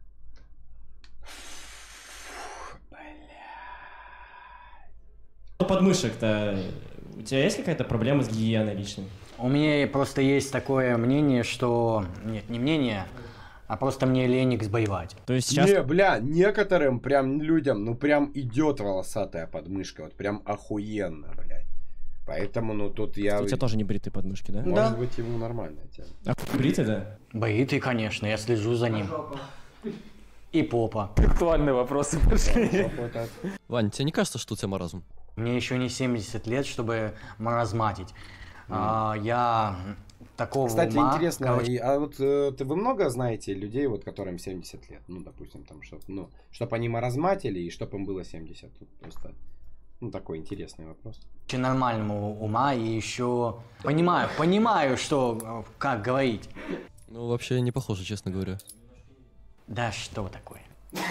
подмышек-то... У тебя есть какая-то проблема с гигиеной личной? У меня просто есть такое мнение, что... Нет, не мнение, а просто мне лень их сбоевать. То есть сейчас... Не, бля, некоторым прям людям, ну прям идет волосатая подмышка, вот прям охуенно, блядь. Поэтому, ну тут я... У тебя тоже не бритые подмышки, да? Может быть, ему нормально. А бритый, да? Бритый, конечно, я слежу за ним. И попа. Актуальные вопросы пошли. Вань, тебе не кажется, что у тебя маразм? Мне еще не 70 лет, чтобы маразматить. Я такого Кстати, ума... интересно, Короче... а вот вы много знаете людей, вот которым 70 лет? Ну, допустим, там, чтоб они маразматили и чтоб им было 70. Тут просто, такой интересный вопрос. Нормального ума и еще понимаю, что, как говорить. Ну, вообще не похоже, честно говоря. Да что такое?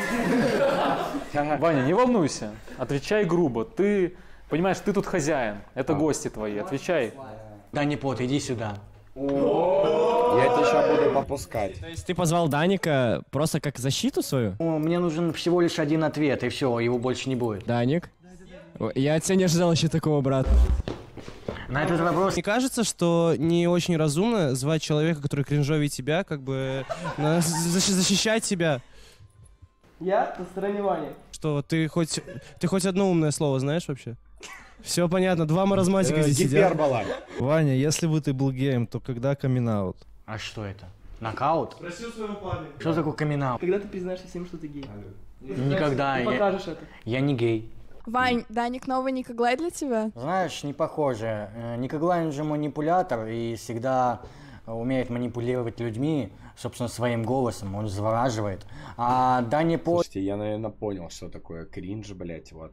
Ваня, не волнуйся, отвечай грубо. Ты, понимаешь, ты тут хозяин, это гости твои, отвечай. Данипот, иди сюда. Я тебя сейчас буду попускать. То есть ты позвал Даника просто как защиту свою? Мне нужен всего лишь один ответ, и все, его больше не будет. Даник? Я от тебя не ожидал еще такого, брат. На этот вопрос... Мне кажется, что не очень разумно звать человека, который кринжовит тебя, как бы защищать тебя. Я на стороне Вани. Что, ты хоть одно умное слово знаешь вообще? Все понятно, два маразматика здесь сидят. Гипербола. Ваня, если бы ты был геем, то когда камин-аут? А что это? Нокаут? Спросил своего парня. Что такое камин-аут? Когда ты признаешься всем, что ты гей? Никогда. Ты покажешь это. Я не гей. Вань, Даник новый Никоглай для тебя? Знаешь, не похоже. Никоглай, он же манипулятор и всегда умеет манипулировать людьми, собственно, своим голосом, он завораживает. А Данипот... Слушайте, я, наверное, понял, что такое кринж, блять, вот.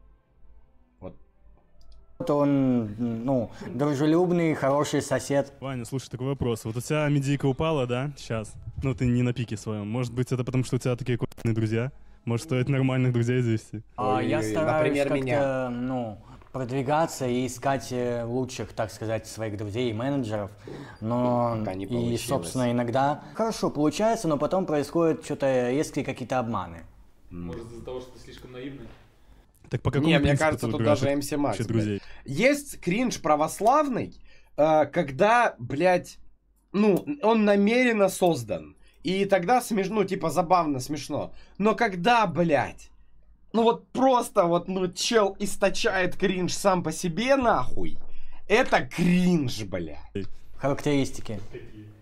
Он, дружелюбный, хороший сосед. Ваня, слушай, такой вопрос. Вот у тебя медийка упала, да, сейчас? Ну, ты не на пике своем. Может быть, это потому, что у тебя такие классные друзья? Может, стоит нормальных друзей завести? Я стараюсь как-то, продвигаться и искать лучших, так сказать, своих друзей и менеджеров. Но и, собственно, иногда хорошо получается, но потом происходит что-то резкие какие-то обманы. Может, из-за того, что ты слишком наивный? Так по какому Не, мне принципу кажется, ты тут выбираешь даже МС Макс. друзей? Есть кринж православный, когда, блядь, он намеренно создан. И тогда смешно, типа забавно, смешно. Но когда, блядь, просто чел источает кринж сам по себе, нахуй, это кринж, блядь. Характеристики.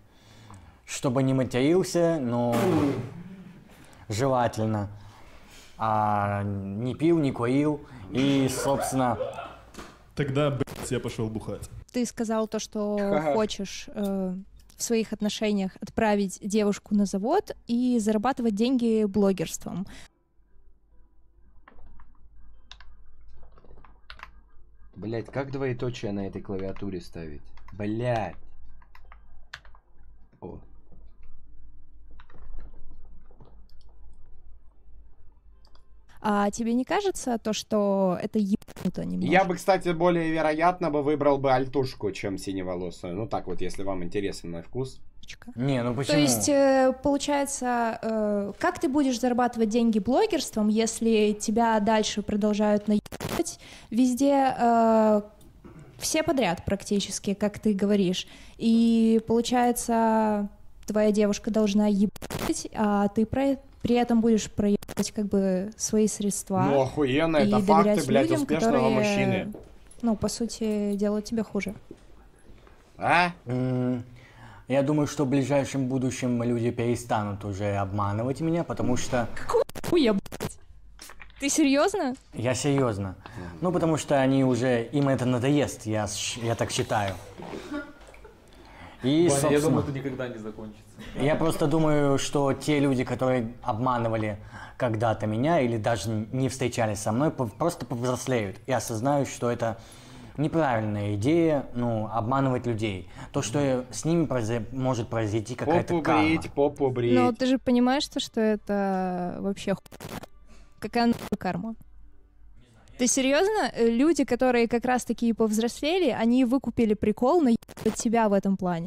Чтобы не матерился, но желательно. не пил, не курил и, собственно... Тогда, блядь, я пошел бухать. Ты сказал то, что хочешь в своих отношениях отправить девушку на завод и зарабатывать деньги блогерством. Блять, как двоеточие на этой клавиатуре ставить? Блять. О. А тебе не кажется то, что это ебануто немножко? Я бы, кстати, более вероятно выбрал бы альтушку, чем синеволосую. Ну так вот, если вам интересен мой вкус. Не, ну почему? То есть, получается, как ты будешь зарабатывать деньги блогерством, если тебя дальше продолжают наебать везде, все подряд практически, как ты говоришь. И получается, твоя девушка должна ебать, а ты при этом будешь проебать как бы свои средства. Ну охуенно, это факты, блядь, людям, успешного которые, мужчины. Ну, по сути, делают тебя хуже. Я думаю, что в ближайшем будущем люди перестанут уже обманывать меня, потому что... Какого хуя, блядь? Ты серьезно? Я серьезно. Ну, потому что они уже... Им это надоест, я так считаю. И, Ваня, я думаю, это никогда не закончится. Я просто думаю, что те люди, которые обманывали когда-то меня или даже не встречались со мной, просто повзрослеют и осознают, что это неправильная идея, ну, обманывать людей. То, что с ними может произойти какая-то карма. Попу брить. Но ты же понимаешь, что это вообще какая нахуй карма? Ты серьезно? Люди, которые как раз таки повзрослели, они выкупили прикол наебать тебя в этом плане.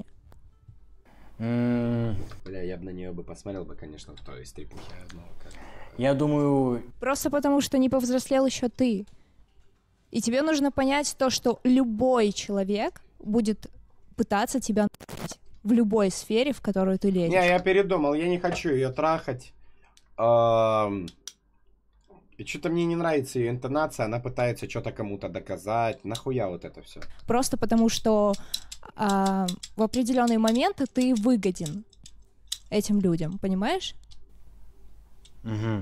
Бля, я бы на нее посмотрел бы, конечно, в той стрипухе. Я думаю... Просто потому, что не повзрослел еще ты. И тебе нужно понять то, что любой человек будет пытаться тебя наебать в любой сфере, в которую ты лезешь. Не, я передумал, я не хочу ее трахать. И что-то мне не нравится ее интонация, она пытается что-то кому-то доказать. Нахуя вот это все? Просто потому, что в определенные моменты ты выгоден этим людям, понимаешь? Угу.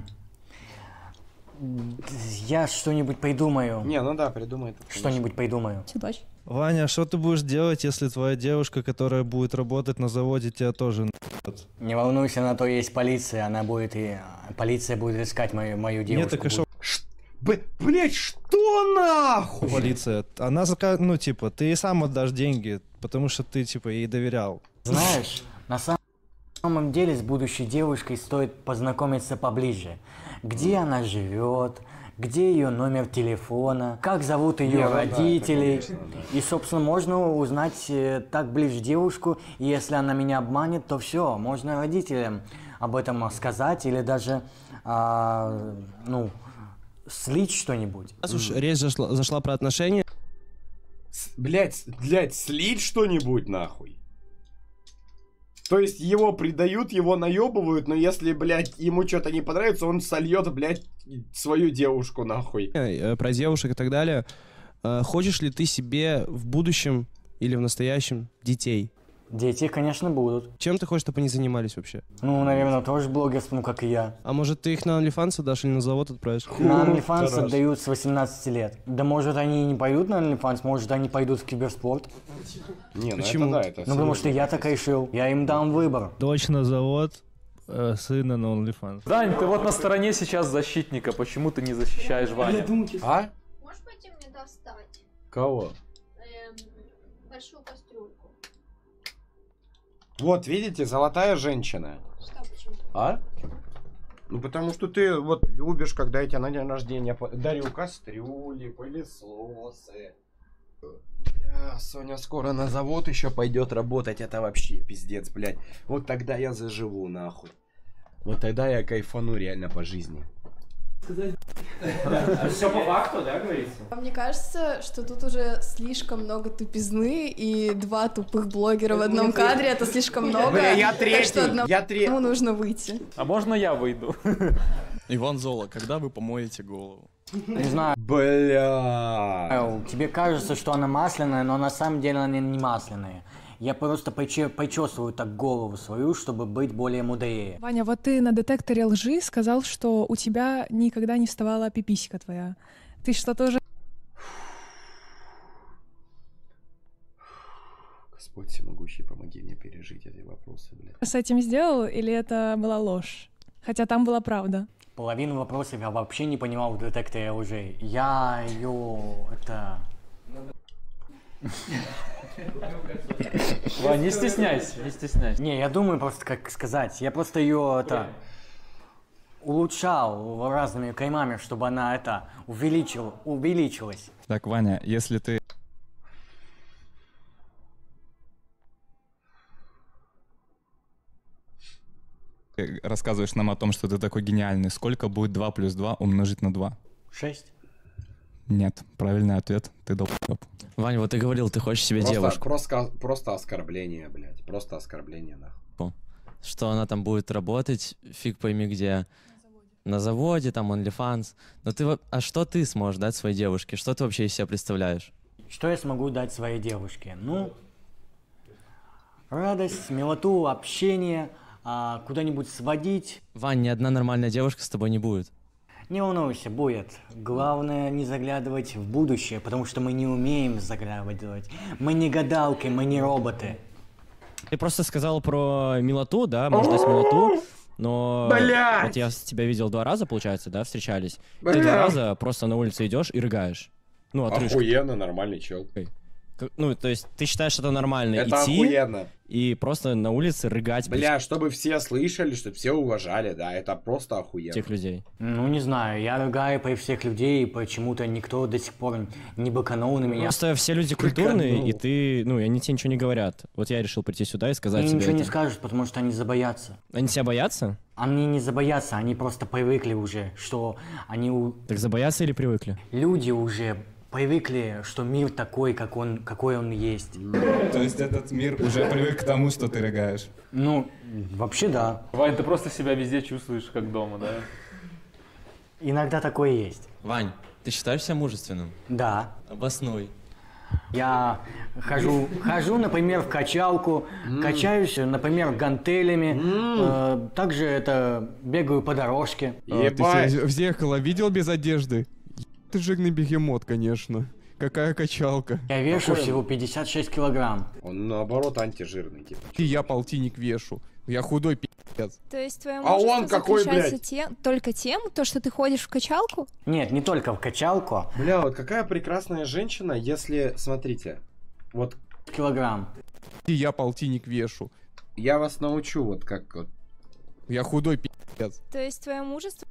Я что-нибудь придумаю. Не, ну да, придумай. Что-нибудь придумаю. Удачи. Ваня, что ты будешь делать, если твоя девушка, которая будет работать на заводе, тебя тоже наебет? Не волнуйся, на то есть полиция, полиция будет искать мою девушку. Нет, так и что? Блять, что нахуй? Полиция. Она ну типа, ты ей сам отдашь деньги, потому что ты типа ей доверял. Знаешь, на самом деле с будущей девушкой стоит познакомиться поближе. Где она живет, где ее номер телефона, как зовут ее родителей. И, собственно, можно узнать так ближе девушку, и если она меня обманет, то все, можно родителям об этом сказать или даже, слить что-нибудь. Раз уж речь зашла про отношения. Блять, слить что-нибудь нахуй. То есть его предают, его наебывают, но если, блядь, ему что-то не понравится, он сольет, блядь, свою девушку нахуй. Про девушек и так далее. Хочешь ли ты себе в будущем или в настоящем детей? Дети, конечно, будут. Чем ты хочешь, чтобы они занимались вообще? Ну, наверное, тоже блогерством, как и я. А может, ты их на OnlyFans отдашь или на завод отправишь? На OnlyFans отдают с 18 лет. Да может, они и не пойдут на OnlyFans, может, они пойдут в киберспорт. Не, почему? Ну, это потому что я так решил. Я им дам выбор. Точно завод, сына на OnlyFans. Дань, ты вот на стороне сейчас защитника. Почему ты не защищаешь Ваню? А? Можешь пойти мне достать? Кого? Большую кастрюльку. Вот, видите, золотая женщина. Что, почему? А? Ну, потому что ты вот любишь, когда я тебе на день рождения дарю кастрюли, пылесосы. Соня скоро на завод еще пойдет работать, это вообще пиздец, блядь. Вот тогда я заживу, нахуй. Вот тогда я кайфану реально по жизни. Все по факту, да, говорится? Мне кажется, что тут уже слишком много тупизны, и 2 тупых блогера в одном кадре — это слишком много. Бля, я третий, так что одному я третий. нужно выйти. А можно я выйду? Иван Зола, когда вы помоете голову? Не знаю. Бля. Тебе кажется, что она масляная, но на самом деле она не масляная. Я просто почесываю так голову свою, чтобы быть более мудрее. Ваня, вот ты на детекторе лжи сказал, что у тебя никогда не вставала пиписика твоя. Ты что-то уже... Господь всемогущий, помоги мне пережить эти вопросы, блядь. с этим сделал, или это была ложь? Хотя там была правда. Половину вопросов я вообще не понимал в детекторе лжи. Я ее... это... Вань, не стесняйся, не стесняйся. Не, я думаю просто, как сказать. Я просто ее это... улучшал разными каймами, чтобы она это... увеличилась. Так, Ваня, если ты... рассказываешь нам о том, что ты такой гениальный, сколько будет 2 плюс 2 умножить на 2? 6. Нет, правильный ответ, ты долбоёб. Вань, вот ты говорил, ты хочешь себе девушку. Просто оскорбление, блядь. Просто оскорбление, нахуй. Что она там будет работать, фиг пойми где. На заводе, там, OnlyFans. Но ты... А что ты сможешь дать своей девушке? Что ты вообще из себя представляешь? Что я смогу дать своей девушке? Ну, радость, милоту, общение, куда-нибудь сводить. Вань, ни одна нормальная девушка с тобой не будет. Не волнуйся, будет. Главное не заглядывать в будущее, потому что мы не умеем заглядывать. Мы не гадалки, мы не роботы. Ты просто сказал про милоту, да? Можно дать милоту. Но Блядь! вот я тебя видел 2 раза, получается, да, встречались. Блядь! Ты 2 раза просто на улице идешь и рыгаешь. Ну, отрыжка. Охуенно, нормальный чел. Ну, то есть ты считаешь, что это нормально Это идти охуенно. И просто на улице рыгать. Бля, чтобы все слышали, чтобы все уважали, да, это просто охуенно. Тех людей. Ну, не знаю, я рыгаю при всех людей, и почему-то никто до сих пор не быканул на меня. Просто все люди культурные, и ты, ну, и они тебе ничего не говорят. Вот я решил прийти сюда и сказать Они тебе ничего это. не скажут, потому что они забоятся. Они тебя боятся? Они не забоятся, они просто привыкли уже, что они... Так забоятся или привыкли? Люди уже привыкли, что мир такой, какой он есть. То есть этот мир уже привык к тому, что ты рыгаешь? Ну, вообще да. Вань, ты просто себя везде чувствуешь как дома, да? Иногда такое есть. Вань, ты считаешь себя мужественным? Да. Обоснуй. Я хожу, например, в качалку, качаюсь, например, гантелями, также это бегаю по дорожке. Ты себя в зеркало видел без одежды? Ты жирный бегемот, конечно. Какая качалка. Я вешу всего 56 килограмм. Он наоборот антижирный, типа. И я полтинник вешу. Я худой пи***ц. То есть твоя А он какой, заключается только тем, то, что ты ходишь в качалку? Нет, не только в качалку. Бля, вот какая прекрасная женщина, если, смотрите, вот... Килограмм. И я полтинник вешу. Я вас научу, вот как вот. Я худой пи***ц. То есть твое мужество...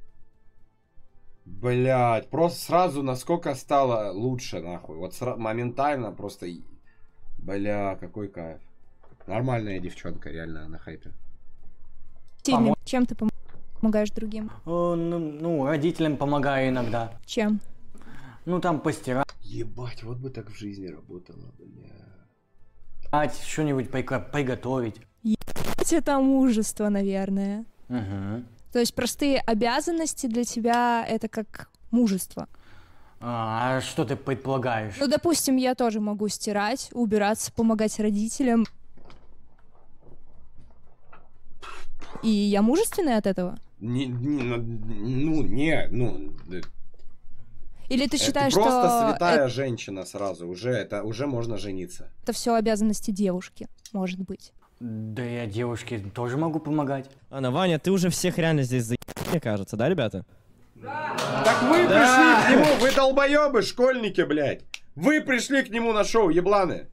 Блять, просто сразу насколько стало лучше, нахуй. Вот моментально просто... Бля, какой кайф. Нормальная девчонка, реально, на хайпе. Чем ты помогаешь другим? Ну, родителям помогаю иногда. Чем? Ну, там постирать. Ебать, вот бы так в жизни работало, бля. Что-нибудь приготовить. Ебать, это мужество, наверное. Угу. То есть простые обязанности для тебя это как мужество. А что ты предполагаешь? Ну, допустим, я тоже могу стирать, убираться, помогать родителям. И я мужественная от этого? Не. Или ты считаешь, что... Просто святая это... женщина сразу, уже можно жениться. Это все обязанности девушки, может быть. Да я девушке тоже могу помогать. Анна, Ваня, ты уже всех реально здесь заебал, мне кажется, да, ребята? Так вы пришли к нему, вы долбоебы, школьники, блядь. Вы пришли к нему на шоу, ебланы.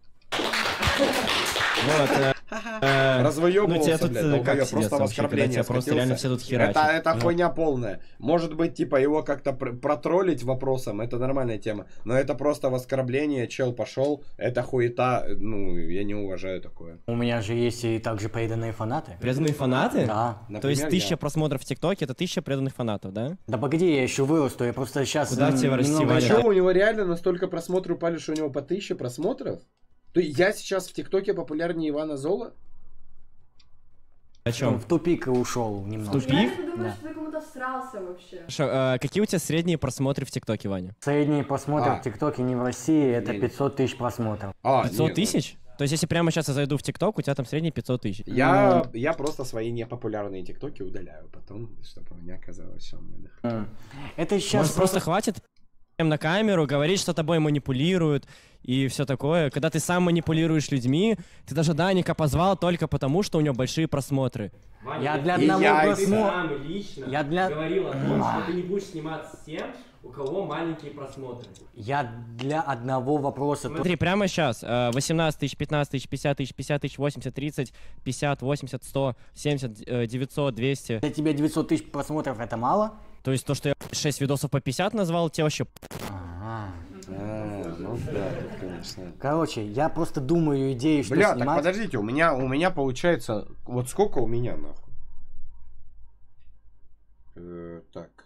Вот, развоебывался, блядь, долбоеб, просто в оскорбление просто реально все тут херачат. Это хуйня полная. Может быть, типа, его как-то протроллить вопросом, это нормальная тема. Но это просто в оскорбление, чел пошел, это хуета, ну, я не уважаю такое. У меня же есть и также преданные фанаты. Преданные фанаты? Да. То есть 1000 просмотров в ТикТоке, это 1000 преданных фанатов, да? Да погоди, я еще вырасту, я просто сейчас... Куда тебе расти, Ваня? Что, у него реально настолько просмотры упали, что у него по 1000 просмотров? То я сейчас в ТикТоке популярнее Ивана Зола? О чем? В тупик и ушел немного. В тупик? Я думаю, что ты кому-то всрался вообще. Хорошо, какие у тебя средние просмотры в ТикТоке, Ваня? Средние просмотры в ТикТоке не в России, это 500 тысяч просмотров. 500 тысяч? То есть, если прямо сейчас я зайду в ТикТок, у тебя там средний 500 тысяч. Я просто свои непопулярные ТикТоки удаляю потом, чтобы у меня оказалось, что у меня дохуя. Это сейчас Может, просто хватит на камеру говорить, что тобой манипулируют и все такое. Когда ты сам манипулируешь людьми, ты даже Даника позвал только потому, что у него большие просмотры. Я для одного просмотра... Я говорил о том, что ты не будешь сниматься с тем, у кого маленькие просмотры. Я для одного вопроса... Смотри, прямо сейчас 18 тысяч, 15 тысяч, 50 тысяч, 50 тысяч, 80, 30, 50, 80, 100, 70, 900, 200. Для тебя 900 тысяч просмотров это мало? То есть то, что я 6 видосов по 50 назвал, тебе вообще... Ну да, конечно. Короче, я просто думаю идеи, что Бля, снимать. так подождите, у меня получается... Вот сколько у меня, нахуй? Так.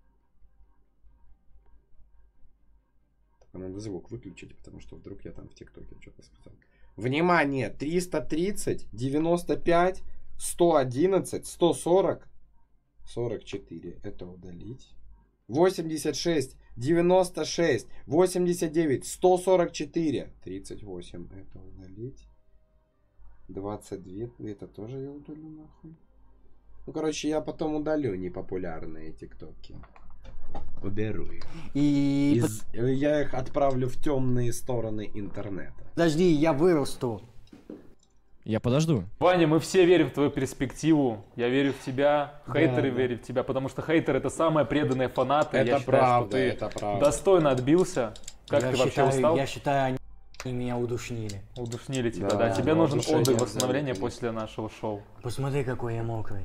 Надо звук выключить, потому что вдруг я там в ТикТоке что-то сказал. Внимание! 330, 95, 111, 140, 44. Это удалить. 86, 96, 89, 144, 38. Это удалить. 22. Это тоже я удалю, нахуй. Ну, короче, я потом удалю непопулярные ТикТоки. Уберу их. Я их отправлю в темные стороны интернета. Подожди, я вырасту. Я подожду. Ваня, мы все верим в твою перспективу. Я верю в тебя. Хейтеры верят в тебя, потому что хейтеры — это самые преданные фанаты. Это я считаю, правда, что ты правда. достойно отбился. Как ты вообще устал? Я считаю, они меня удушнили. Удушнили тебя, да. Тебе нужен отдых, восстановление после нашего шоу. Посмотри, какой я мокрый.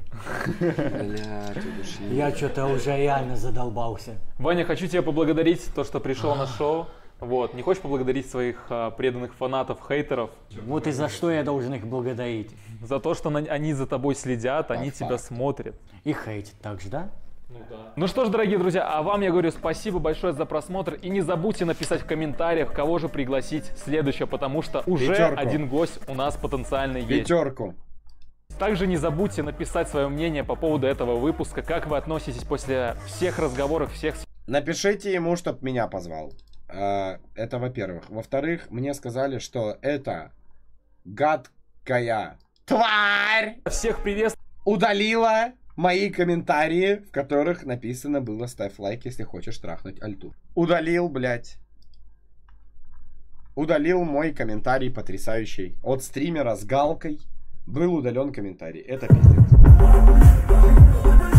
Я что-то уже реально задолбался. Ваня, хочу тебя поблагодарить, то, что пришел на шоу. Вот, не хочешь поблагодарить своих преданных фанатов, хейтеров? Вот и за что я должен их благодарить? За то, что они за тобой следят, они тебя смотрят. И хейтят также, да? Ну что ж, дорогие друзья, а вам я говорю спасибо большое за просмотр. И не забудьте написать в комментариях, кого же пригласить следующее, потому что уже один гость у нас потенциально есть. Пятерку. Также не забудьте написать свое мнение по поводу этого выпуска. Как вы относитесь после всех разговоров, всех... Напишите ему, чтоб меня позвал. Это во-первых. Во-вторых, мне сказали, что это гадкая тварь. Всех приветствую. Удалила мои комментарии, в которых написано было: ставь лайк, если хочешь трахнуть альту. Удалил, блядь. Удалил мой комментарий потрясающий. От стримера с галкой был удален комментарий. Это пиздец.